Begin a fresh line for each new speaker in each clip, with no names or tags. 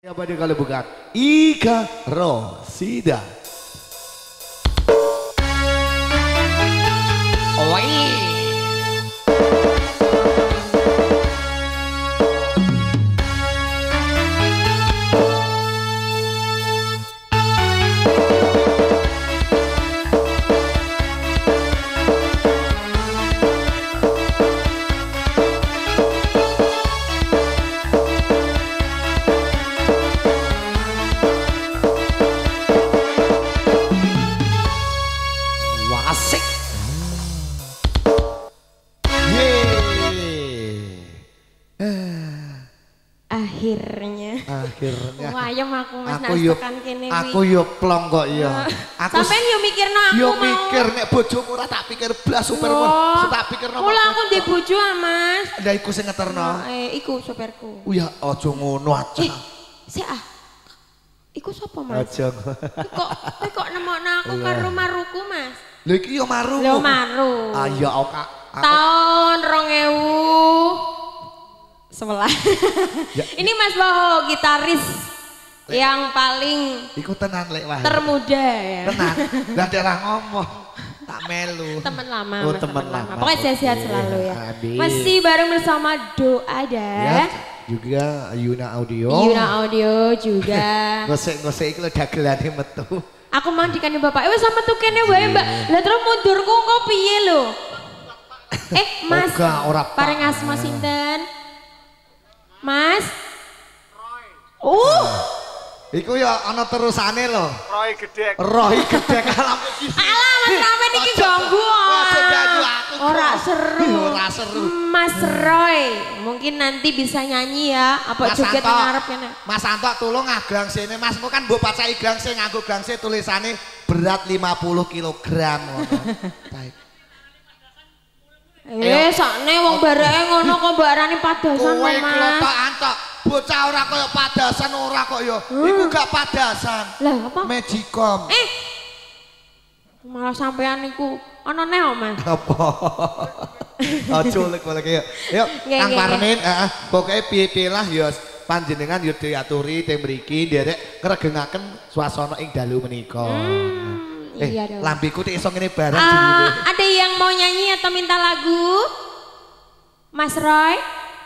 Siapa dia kalau bukan Ika Rosida.
Oi. Asik.
Akhirnya. Wayem aku Mas tekan kene iki.
Aku yo plong kok ya.
Sampeyan yo mikirno aku
yo
mau.
mikir nek bojomu ora tak pikir blas super tak pikirno.
Mula aku ndek bojo Mas.
Lah iku sing ngeterno.
Iku supirku.
Ya aja ngono aja.
Sik ah. Iku sapa Mas?
Aja.
Kok nemokno aku karo maruku Mas?
Lho iki yo maru.
Lho maru.
Ah ya Kak.
Tahun 2011.
Ya.
Ini Mas Boho, gitaris yang paling
Iku tenan lek wae.
termuda ya.
Tenan. Lah daerah ngomong. Tak melu.
Teman lama.
Oh,
Mas,
teman lama.
Pokoknya sehat-sehat selalu ya.
Amin.
Masih bareng bersama Doada.
Ya, juga Yuna Audio.
Yuna Audio juga.
Ngosek-ngosek iki lho dagelane metu.
Aku mau dikane Bapak. Wis sama tuh kene wae Mbak. Lah terus mundurku kok piye lho? Mas.
Oga ora
Pareng asma sinten? Mas?
Iku ya ana terusane lho.
Roy gedek.
Roy gedek alam iki.
Alah Mas sampean iki ganggu.
Aja ganggu aku.
Ora seru.
Ora seru.
Mas Roy, mungkin nanti bisa nyanyi ya. Apa joget nang ngarep kene?
Mas Anto tolong nggang sini. Masmu kan mbok pacai gang sing nganggo gang sing tulisane berat 50 kg ngono.
Sakne wong barake ngono kok mbok arani padasan
Kowe
Mas.
klotok Antok. Bocah ora koyo padasan ora kok ya. Iku gak padasan.
Lah apa?
Magicom.
Malah sampean niku ana neh Mas.
Apa? Aja lek-lek ya. Yuk, Kang Parmin, pokoke piye-piye lah ya panjenengan yo diaturi teng mriki nderek ngregengaken swasana ing dalu menika.
Iya dong.
Lambiku tik iso ngene bareng jenenge.
Ada yang mau nyanyi atau minta lagu? Mas Roy?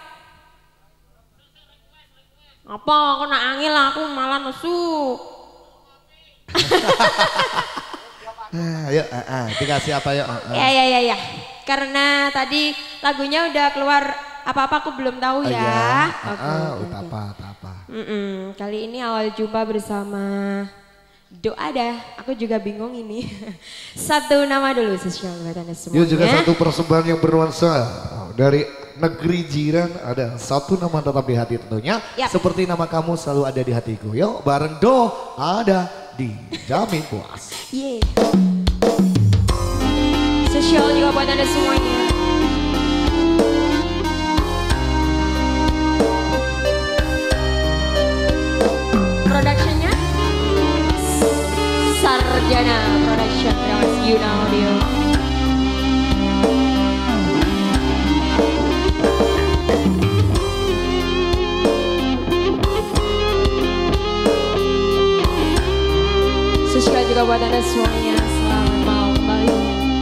Apa aku nak angin lah, aku malah nesu.
Ayo, dikasih apa yuk?
Ya. Karena tadi lagunya udah keluar apa-apa aku belum tahu ya.
Apa.
Kali ini awal jumpa bersama Doada. Aku juga bingung ini. Satu nama dulu spesial buat Anda semuanya.
Yuk juga satu persembahan yang bernuansa dari negeri jiran, ada satu nama tetap di hati tentunya. Seperti nama kamu selalu ada di hatiku. Yuk bareng Doada di Jamin Puas.
Spesial juga buat Anda semuanya. Productionnya Sarjana Production Mas Yuna Audio. Spesial juga buat Anda semuanya. Selamat malam kembali.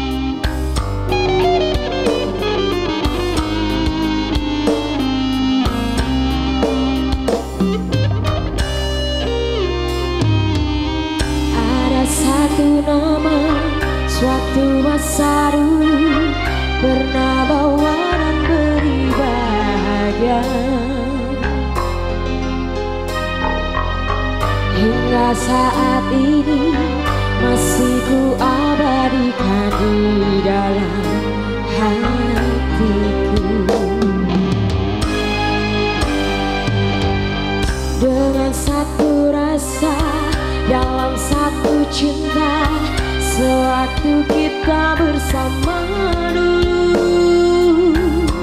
Ada satu nama, suatu masa dulu pernah bawa dan beri bahagia. Hingga saat ini masih ku abadikan di dalam hatiku. Dengan satu rasa dalam satu cinta, sewaktu kita bersama dulu,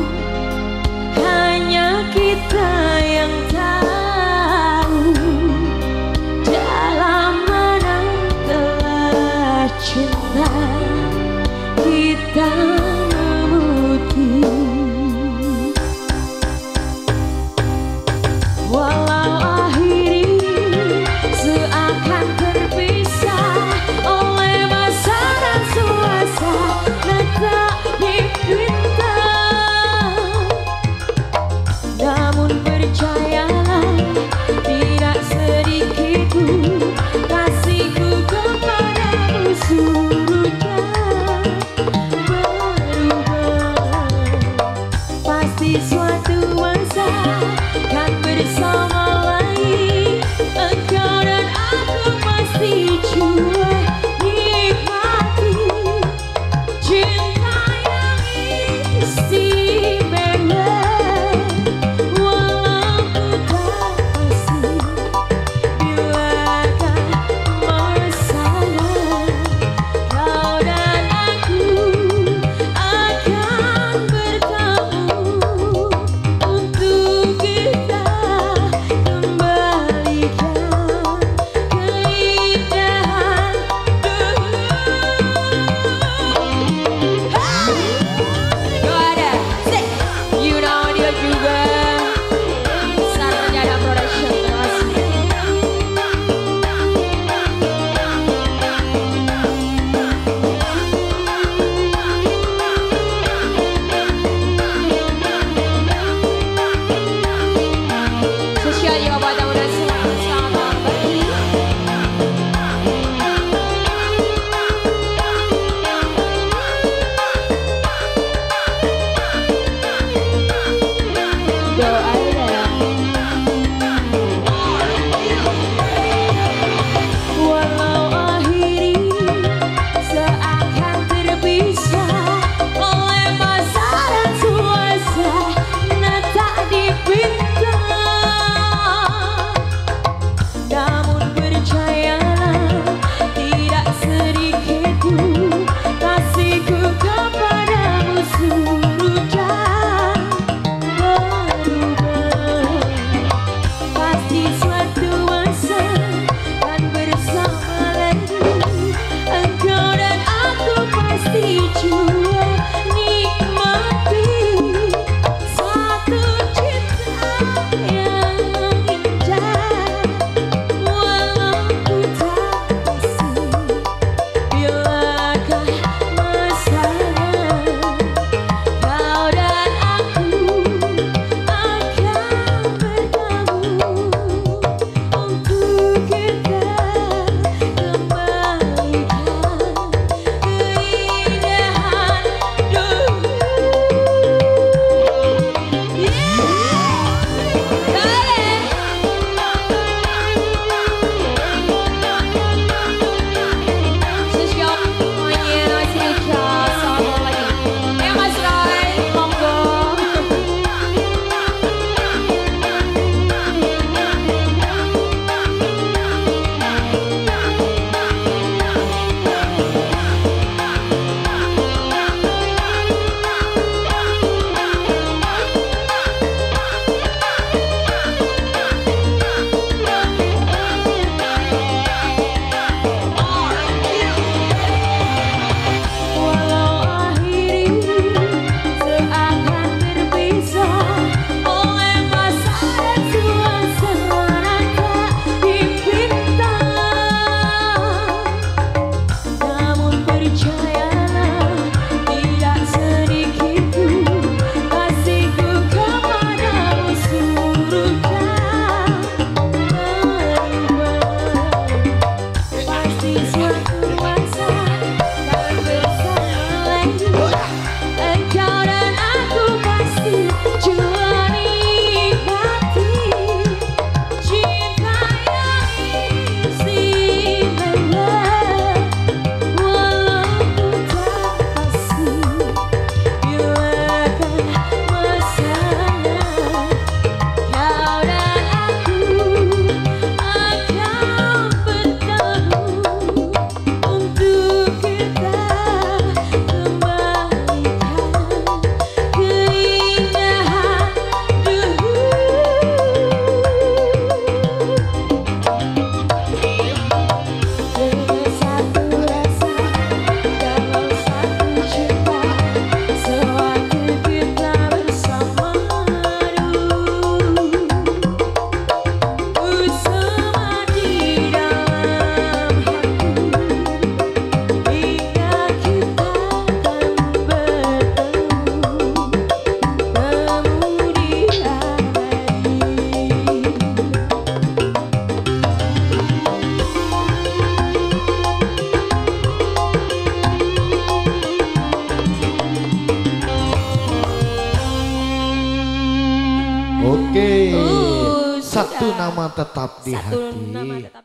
hanya kita yang tahu dalam mana telah cinta kita memutih. Walau akhirnya
Satu nama tetap di
Satu
hati.
nama tetap